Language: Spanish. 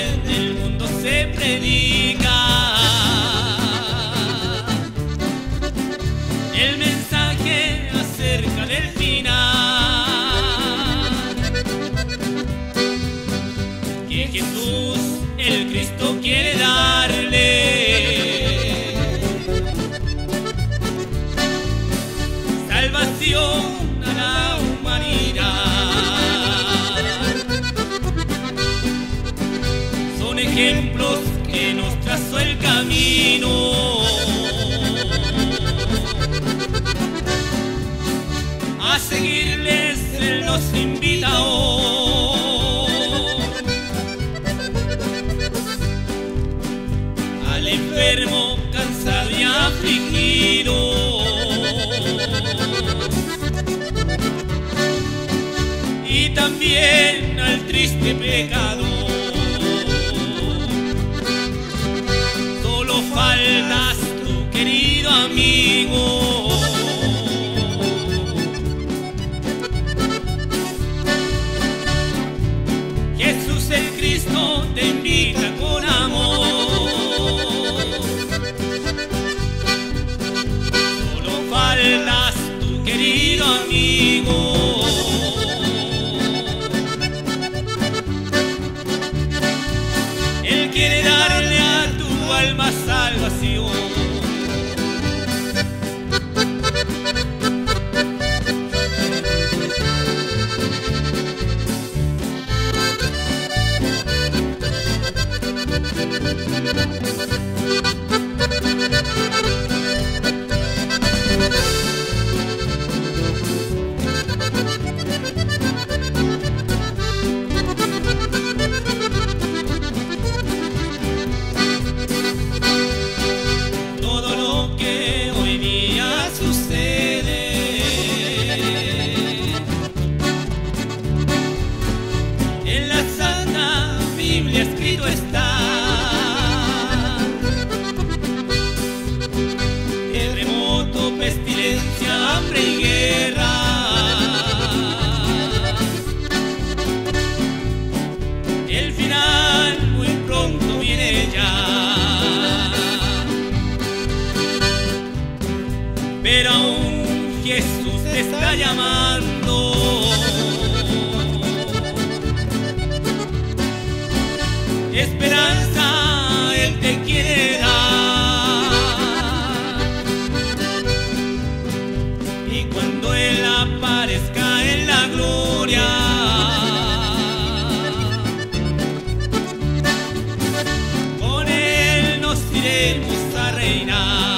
en el mundo se predica el mensaje acerca del final, que Jesús, el Cristo, quiere darle salvación a la humanidad. Son ejemplos que nos trazó el camino a seguirles. Él nos invita hoy al enfermo, cansado y afligido, y también al triste pecador. Solo faltas tú, querido amigo, Jesús el Cristo te invita con amor. Solo faltas tú, querido amigo, Él quiere darle a tu alma salvación. Todo lo que hoy día sucede en la Santa Biblia escrito está. Terremoto, pestilencia, hambre y guerra, el final muy pronto viene ya. Pero aún Jesús te está llamando. Esperanza Él te quiere dar, y cuando Él aparezca en la gloria, con Él nos iremos a reinar.